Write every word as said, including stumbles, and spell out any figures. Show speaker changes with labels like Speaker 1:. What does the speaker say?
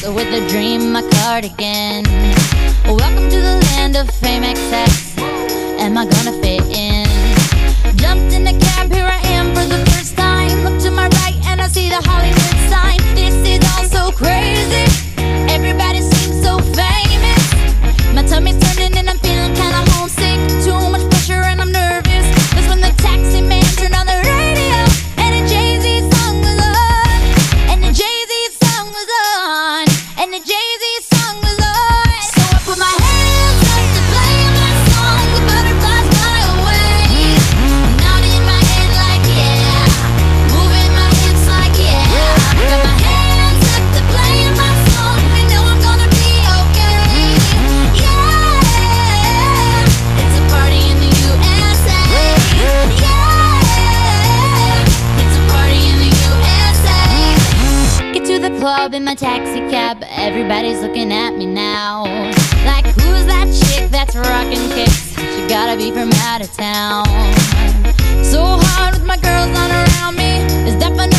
Speaker 1: with a dream, my cardigan. Welcome to the land of fame excess. Am I gonna fit in? Jumped in the cab, here I am for the first time. Look to my right and I see the Hollywood sign. This is all so crazy. Everybody seems so famous. My tummy's turning and I'm feeling kinda homesick. Too much pressure and I'm nervous. That's when the taxi man turned on the radio and a Jay-Z song was on. And the Jay-Z song was on. And the Jay-Z song was on. So I put my hands up to play my song. The butterflies fly away. Nodding my head like yeah. Moving my hips like yeah. Got my hands up to play my song. I know I'm gonna be okay. Yeah. It's a party in the U S A. Yeah. It's a party in the U S A. Get to the club in my taxi cab. Everybody's looking at me now. Like, who's that chick that's rockin' kicks? She gotta be from out of town. So hard with my girls not around me. It's definitely